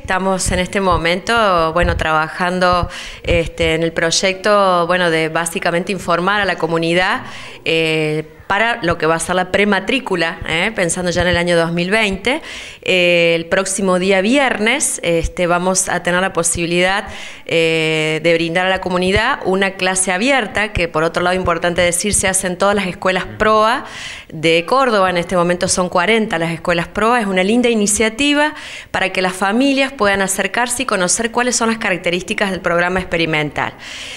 Estamos en este momento, bueno, trabajando en el proyecto, bueno, de básicamente informar a la comunidad para lo que va a ser la prematrícula, pensando ya en el año 2020. El próximo día viernes vamos a tener la posibilidad de brindar a la comunidad una clase abierta, que por otro lado, importante decir, se hace en todas las escuelas PROA de Córdoba. En este momento son 40 las escuelas PROA. Es una linda iniciativa para que las familias puedan acercarse y conocer cuáles son las características del programa experimental.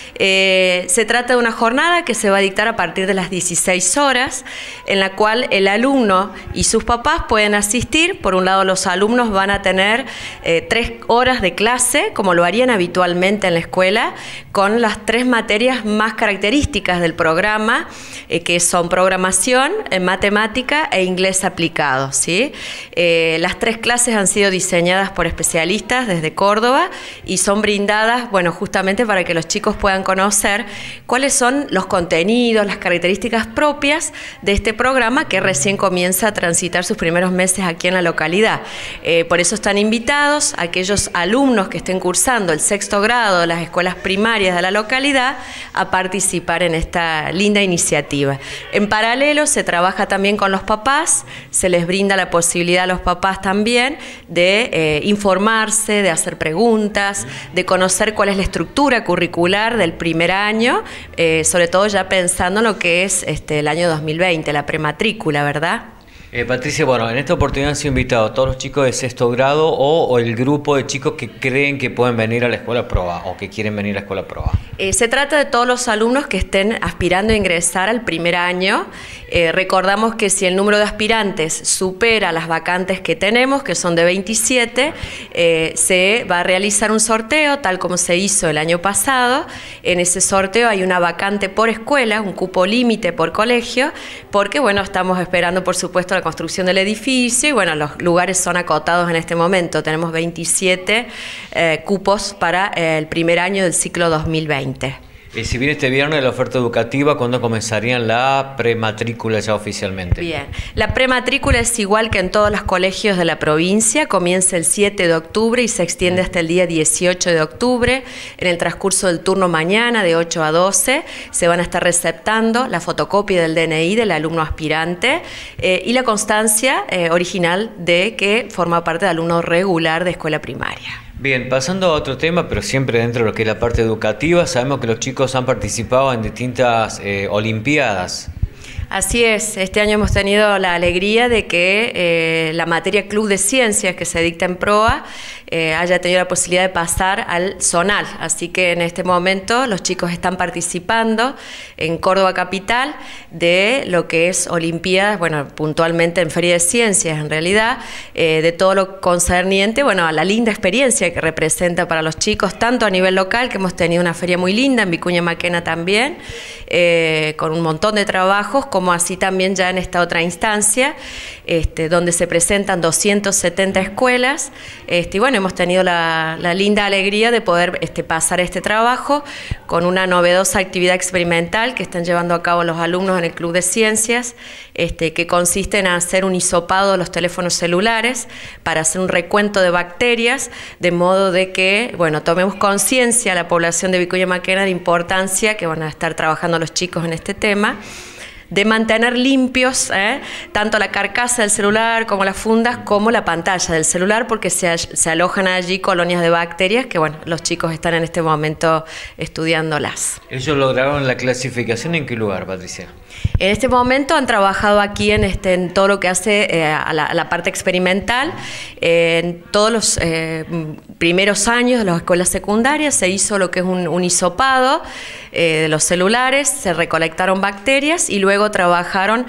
Se trata de una jornada que se va a dictar a partir de las 16 horas, en la cual el alumno y sus papás pueden asistir. Por un lado, los alumnos van a tener 3 horas de clase, como lo harían habitualmente en la escuela, con las 3 materias más características del programa, que son programación, matemática e inglés aplicado, ¿sí? Las 3 clases han sido diseñadas por especialistas desde Córdoba y son brindadas, bueno, justamente para que los chicos puedan conocer cuáles son los contenidos, las características propias de este programa que recién comienza a transitar sus primeros meses aquí en la localidad. Por eso están invitados aquellos alumnos que estén cursando el 6º grado de las escuelas primarias de la localidad a participar en esta linda iniciativa. En paralelo se trabaja también con los papás, se les brinda la posibilidad a los papás también de informarse, de hacer preguntas, de conocer cuál es la estructura curricular del primer año, sobre todo ya pensando en lo que es el año 2020, la prematrícula, ¿verdad? Patricia, bueno, en esta oportunidad han sido invitados todos los chicos de 6º grado o el grupo de chicos que creen que pueden venir a la escuela PROA o que quieren venir a la escuela PROA. Se trata de todos los alumnos que estén aspirando a ingresar al primer año. Recordamos que si el número de aspirantes supera las vacantes que tenemos, que son de 27, se va a realizar un sorteo, tal como se hizo el año pasado. En ese sorteo hay una vacante por escuela, un cupo límite por colegio, porque, bueno, estamos esperando, por supuesto, la construcción del edificio y, bueno, los lugares son acotados en este momento. Tenemos 27 cupos para el primer año del ciclo 2020. Si viene este viernes la oferta educativa, ¿cuándo comenzarían la prematrícula ya oficialmente? Bien, la prematrícula es igual que en todos los colegios de la provincia, comienza el 7 de octubre y se extiende hasta el día 18 de octubre. En el transcurso del turno mañana, de 8 a 12, se van a estar receptando la fotocopia del DNI del alumno aspirante y la constancia original de que forma parte del alumno regular de escuela primaria. Bien, pasando a otro tema, pero siempre dentro de lo que es la parte educativa, sabemos que los chicos han participado en distintas olimpiadas. Así es, este año hemos tenido la alegría de que la materia Club de Ciencias que se dicta en PROA haya tenido la posibilidad de pasar al zonal, así que en este momento los chicos están participando en Córdoba Capital de lo que es olimpiadas, bueno, puntualmente en Feria de Ciencias en realidad, de todo lo concerniente, bueno, a la linda experiencia que representa para los chicos, tanto a nivel local, que hemos tenido una feria muy linda en Vicuña Maquena también, con un montón de trabajos, como así también ya en esta otra instancia, donde se presentan 270 escuelas, y bueno, hemos tenido la linda alegría de poder pasar este trabajo con una novedosa actividad experimental que están llevando a cabo los alumnos en el Club de Ciencias, que consiste en hacer un hisopado de los teléfonos celulares para hacer un recuento de bacterias, de modo de que, bueno, tomemos conciencia a la población de Vicuña Maquena de la importancia que van a estar trabajando los chicos en este tema, de mantener limpios tanto la carcasa del celular como las fundas como la pantalla del celular, porque se alojan allí colonias de bacterias que, bueno, los chicos están en este momento estudiándolas. ¿Ellos lograron la clasificación en qué lugar, Patricia? En este momento han trabajado aquí en todo lo que hace a la parte experimental. En todos los primeros años de las escuelas secundarias se hizo lo que es un hisopado de los celulares, se recolectaron bacterias y luego trabajaron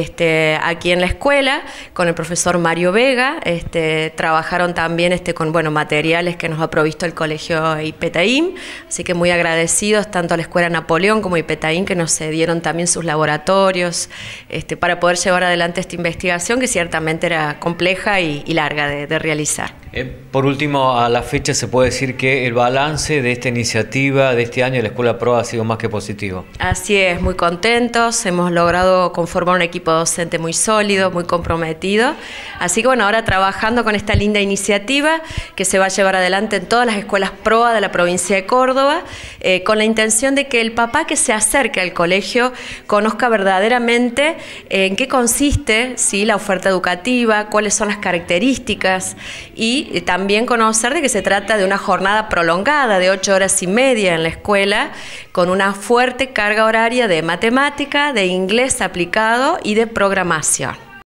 aquí en la escuela con el profesor Mario Vega, trabajaron también con materiales que nos ha provisto el colegio IPETAIM, así que muy agradecidos tanto a la Escuela Napoleón como a IPETAIM, que nos cedieron también sus laboratorios para poder llevar adelante esta investigación que ciertamente era compleja y larga de realizar. Por último, a la fecha se puede decir que el balance de esta iniciativa de este año de la Escuela PROA ha sido más que positivo. Así es, muy contentos, hemos logrado conformar un equipo docente muy sólido, muy comprometido. Así que bueno, ahora trabajando con esta linda iniciativa que se va a llevar adelante en todas las escuelas PROA de la provincia de Córdoba, con la intención de que el papá que se acerque al colegio conozca verdaderamente en qué consiste, ¿sí?, la oferta educativa, cuáles son las características, y también conocer de que se trata de una jornada prolongada de 8 horas y media en la escuela, con una fuerte carga horaria de matemática, de inglés aplicado y de programación.